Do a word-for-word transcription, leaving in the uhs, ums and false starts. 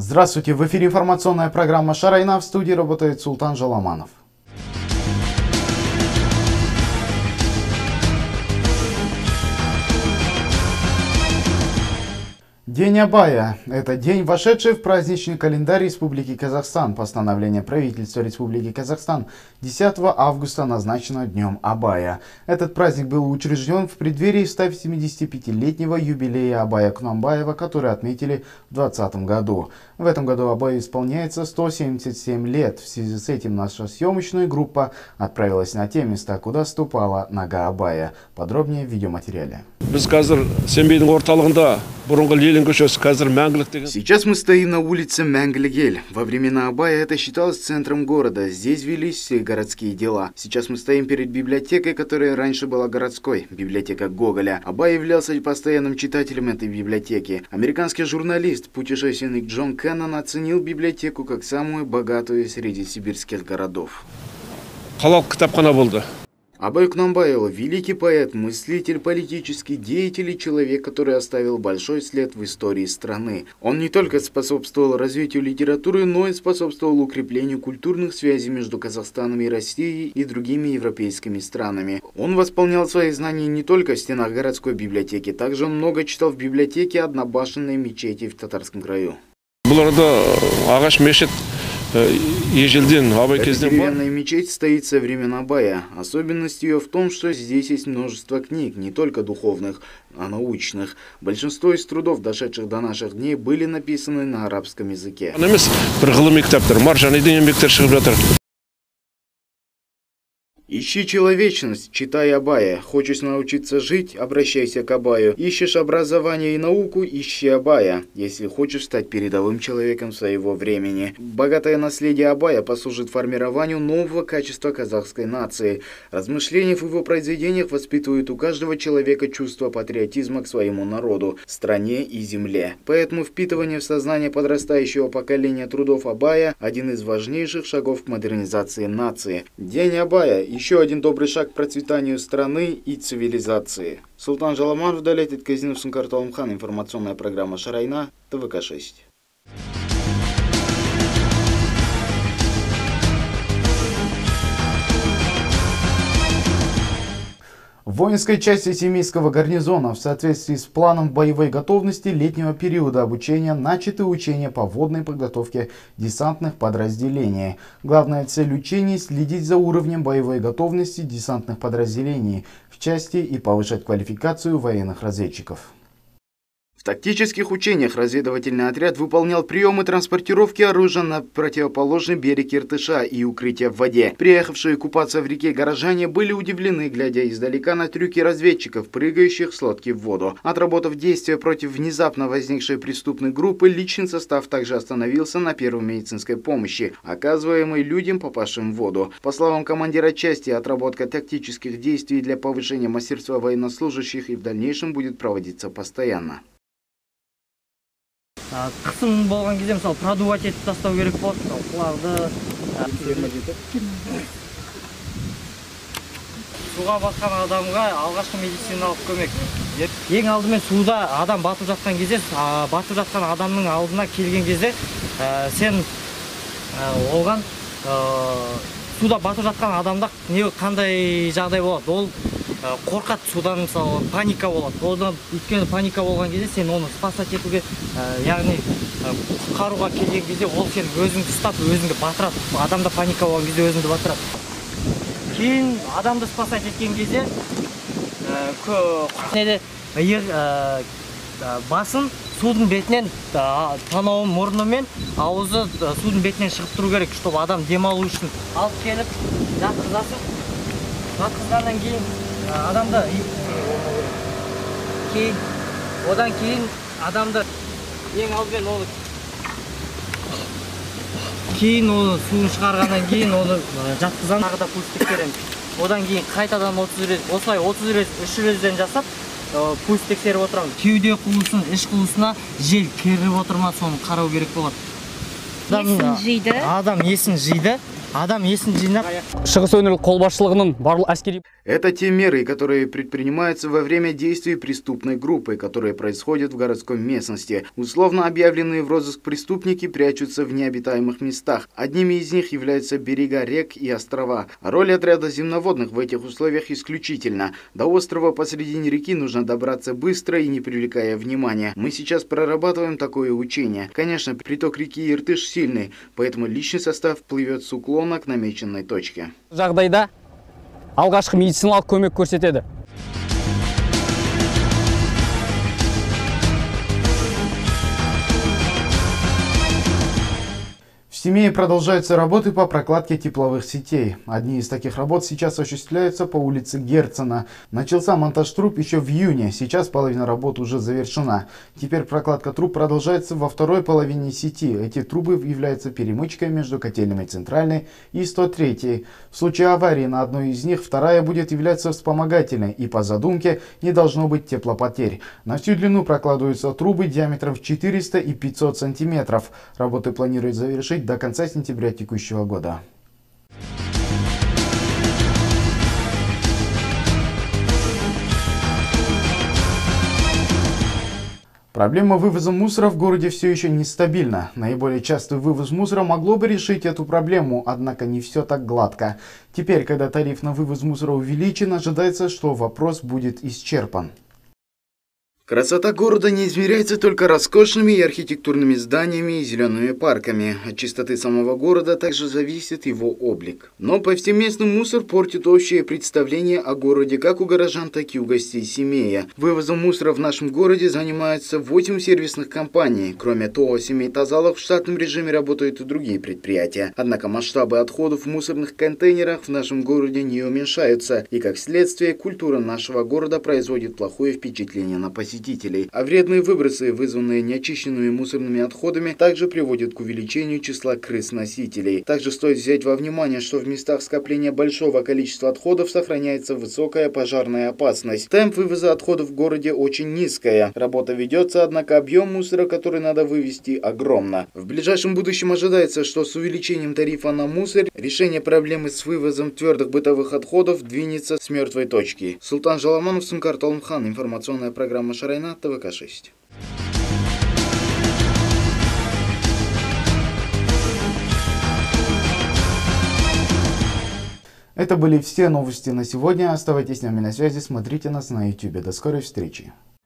Здравствуйте, в эфире информационная программа «Шарайна», в студии работает Султан Жаламанов. День Абая – это день, вошедший в праздничный календарь Республики Казахстан. Постановление правительства Республики Казахстан десятого августа назначено Днем Абая. Этот праздник был учрежден в преддверии ста семидесятипятилетнего юбилея Абая Кунанбаева, который отметили в двадцатом году. В этом году Абаю исполняется сто семьдесят семь лет. В связи с этим наша съемочная группа отправилась на те места, куда ступала нога Абая. Подробнее в видеоматериале. Сейчас мы стоим на улице Мәңгілік. Во времена Абая это считалось центром города. Здесь велись все городские дела. Сейчас мы стоим перед библиотекой, которая раньше была городской. Библиотека Гоголя. Абай являлся постоянным читателем этой библиотеки. Американский журналист, путешественник Джон Кеннон оценил библиотеку как самую богатую среди сибирских городов. Абай Кунанбаев – великий поэт, мыслитель, политический деятель и человек, который оставил большой след в истории страны. Он не только способствовал развитию литературы, но и способствовал укреплению культурных связей между Казахстаном и Россией и другими европейскими странами. Он восполнял свои знания не только в стенах городской библиотеки, также он много читал в библиотеке однобашенной мечети в Татарском краю. Эта деревянная мечеть стоит со времен Абая. Особенность ее в том, что здесь есть множество книг, не только духовных, а научных. Большинство из трудов, дошедших до наших дней, были написаны на арабском языке. Ищи человечность, читай Абая. Хочешь научиться жить, обращайся к Абаю. Ищешь образование и науку, ищи Абая, если хочешь стать передовым человеком своего времени. Богатое наследие Абая послужит формированию нового качества казахской нации. Размышления в его произведениях воспитывают у каждого человека чувство патриотизма к своему народу, стране и земле. Поэтому впитывание в сознание подрастающего поколения трудов Абая – один из важнейших шагов к модернизации нации. День Абая – еще один добрый шаг к процветанию страны и цивилизации. Султан Жаламанов, Далетит Казинов, Сункарталымхан. Информационная программа «Шарайна», Т В К шесть. В воинской части Семейского гарнизона в соответствии с планом боевой готовности летнего периода обучения начаты учения по вводной подготовке десантных подразделений. Главная цель учений – следить за уровнем боевой готовности десантных подразделений в части и повышать квалификацию военных разведчиков. В тактических учениях разведывательный отряд выполнял приемы транспортировки оружия на противоположный берег Иртыша и укрытия в воде. Приехавшие купаться в реке горожане были удивлены, глядя издалека на трюки разведчиков, прыгающих с лодки в воду. Отработав действия против внезапно возникшей преступной группы, личный состав также остановился на первой медицинской помощи, оказываемой людям, попавшим в воду. По словам командира части, отработка тактических действий для повышения мастерства военнослужащих и в дальнейшем будет проводиться постоянно. Қысым болған кезде мысалы продувать етіп тастау керек болады, құларды суға батқан адамға алғашқы медициналық көмек. Ең алдымен суда адам батып жатқан кезде, батып жатқан адамның алдына келген кезде сен оған суда батып жатқан адамда не қандай жағдай болады, ол қорқады, судан мысалы паника болады. Одан өйткені паника болған кезде сен оны спасать етуге, яғни құтқаруға келген кезде ол сен өзіңді ұстап, өзіңді батырады. Адамда паника болған кезде өзіңді батырады. Кейін адамды спасать еткен кезде басын судың бетінен, танауы мұрнымен, ауызы судың бетінен шығып тұру керек, чтобы адам демалу үшін алып келіп жатқызасың. Жатқызғаннан кейін адамды кейін одан кейін адамды ең алдымен оны кейін оны суын шығарғаннан кейін оны жатқызған тағы да пульс тексереміз. Одан кейін қайтадан отыз рет, осылай отыз рет, үш резден жасап пульс тексеріп отырамыз. Кеуде қуысын, іш қуысына жел кіріп отыр ма, соны қарау керек болады. Есін жиды. Адам есін жиды. адам есін жинап. Шығыс өңірлік қолбасшылығының барлық әскери. Это те меры, которые предпринимаются во время действий преступной группы, которые происходят в городской местности. Условно объявленные в розыск преступники прячутся в необитаемых местах. Одними из них являются берега рек и острова. Роль отряда земноводных в этих условиях исключительна. До острова посредине реки нужно добраться быстро и не привлекая внимания. Мы сейчас прорабатываем такое учение. Конечно, приток реки Иртыш сильный, поэтому личный состав плывет с уклона к намеченной точке. Жағдайда алғашқы медициналық көмек көрсетеді. В Семее продолжаются работы по прокладке тепловых сетей. Одни из таких работ сейчас осуществляются по улице Герцена. Начался монтаж труб еще в июне, сейчас половина работ уже завершена. Теперь прокладка труб продолжается во второй половине сети. Эти трубы являются перемычкой между котельными центральной и сто третьей. В случае аварии на одной из них вторая будет являться вспомогательной, и по задумке не должно быть теплопотерь. На всю длину прокладываются трубы диаметром в четыреста и пятьсот сантиметров. Работы планируют завершить до конца сентября текущего года. Проблема вывоза мусора в городе все еще нестабильна. Наиболее частый вывоз мусора могло бы решить эту проблему, однако не все так гладко. Теперь, когда тариф на вывоз мусора увеличен, ожидается, что вопрос будет исчерпан. Красота города не измеряется только роскошными и архитектурными зданиями и зелеными парками. От чистоты самого города также зависит его облик. Но повсеместный мусор портит общее представление о городе как у горожан, так и у гостей Семея. Вывозом мусора в нашем городе занимаются восемь сервисных компаний. Кроме ТО «Семей Тазалов» в штатном режиме работают и другие предприятия. Однако масштабы отходов в мусорных контейнерах в нашем городе не уменьшаются. И как следствие, культура нашего города производит плохое впечатление на посетителей. А вредные выбросы, вызванные неочищенными мусорными отходами, также приводят к увеличению числа крыс-носителей. Также стоит взять во внимание, что в местах скопления большого количества отходов сохраняется высокая пожарная опасность. Темп вывоза отходов в городе очень низкая. Работа ведется, однако объем мусора, который надо вывести, огромно. В ближайшем будущем ожидается, что с увеличением тарифа на мусор решение проблемы с вывозом твердых бытовых отходов двинется с мертвой точки. Султан Жаламанов, Сумкар Толмхан. Информационная программа Шарайна, ТВК шесть. Это были все новости на сегодня. Оставайтесь с нами на связи, смотрите нас на ютубе. До скорой встречи.